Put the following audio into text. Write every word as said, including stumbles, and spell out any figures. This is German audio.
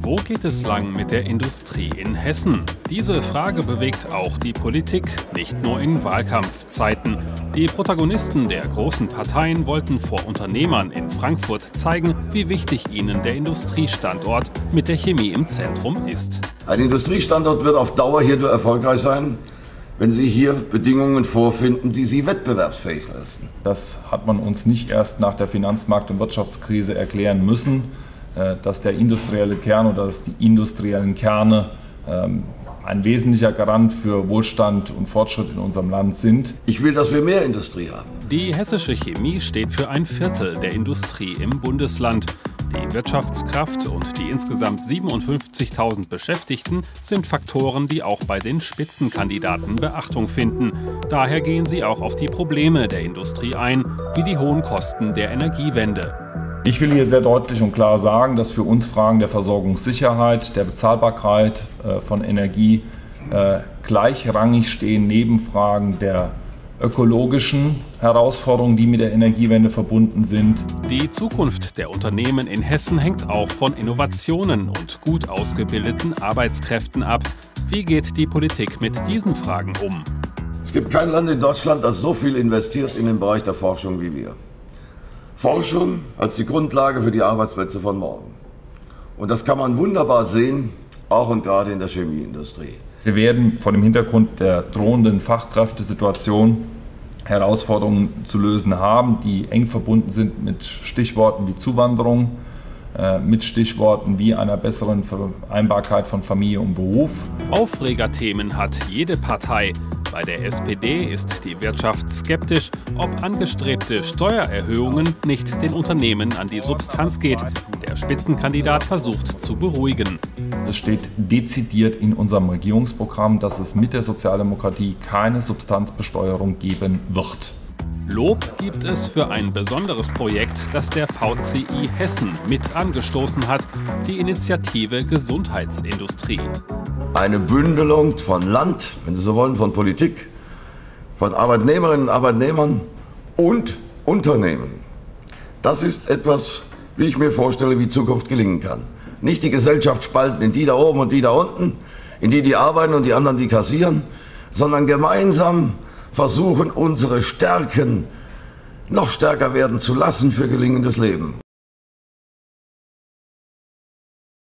Wo geht es lang mit der Industrie in Hessen? Diese Frage bewegt auch die Politik, nicht nur in Wahlkampfzeiten. Die Protagonisten der großen Parteien wollten vor Unternehmern in Frankfurt zeigen, wie wichtig ihnen der Industriestandort mit der Chemie im Zentrum ist. Ein Industriestandort wird auf Dauer hier nur erfolgreich sein, wenn Sie hier Bedingungen vorfinden, die Sie wettbewerbsfähig lassen. Das hat man uns nicht erst nach der Finanzmarkt- und Wirtschaftskrise erklären müssen, dass der industrielle Kern oder dass die industriellen Kerne ein wesentlicher Garant für Wohlstand und Fortschritt in unserem Land sind. Ich will, dass wir mehr Industrie haben. Die hessische Chemie steht für ein Viertel der Industrie im Bundesland. Die Wirtschaftskraft und die insgesamt siebenundfünfzigtausend Beschäftigten sind Faktoren, die auch bei den Spitzenkandidaten Beachtung finden. Daher gehen sie auch auf die Probleme der Industrie ein, wie die hohen Kosten der Energiewende. Ich will hier sehr deutlich und klar sagen, dass für uns Fragen der Versorgungssicherheit, der Bezahlbarkeit von Energie gleichrangig stehen neben Fragen der ökologischen Herausforderungen, die mit der Energiewende verbunden sind. Die Zukunft der Unternehmen in Hessen hängt auch von Innovationen und gut ausgebildeten Arbeitskräften ab. Wie geht die Politik mit diesen Fragen um? Es gibt kein Land in Deutschland, das so viel investiert in den Bereich der Forschung wie wir. Forschung als die Grundlage für die Arbeitsplätze von morgen. Und das kann man wunderbar sehen, auch und gerade in der Chemieindustrie. Wir werden vor dem Hintergrund der drohenden Fachkräftesituation Herausforderungen zu lösen haben, die eng verbunden sind mit Stichworten wie Zuwanderung, äh, mit Stichworten wie einer besseren Vereinbarkeit von Familie und Beruf. Aufregerthemen hat jede Partei. Bei der S P D ist die Wirtschaft skeptisch, ob angestrebte Steuererhöhungen nicht den Unternehmen an die Substanz geht. Der Spitzenkandidat versucht zu beruhigen. Es steht dezidiert in unserem Regierungsprogramm, dass es mit der Sozialdemokratie keine Substanzbesteuerung geben wird. Lob gibt es für ein besonderes Projekt, das der V C I Hessen mit angestoßen hat, die Initiative Gesundheitsindustrie. Eine Bündelung von Land, wenn Sie so wollen, von Politik, von Arbeitnehmerinnen und Arbeitnehmern und Unternehmen. Das ist etwas, wie ich mir vorstelle, wie Zukunft gelingen kann. Nicht die Gesellschaft spalten in die da oben und die da unten, in die, die arbeiten und die anderen, die kassieren, sondern gemeinsam versuchen, unsere Stärken noch stärker werden zu lassen für gelingendes Leben.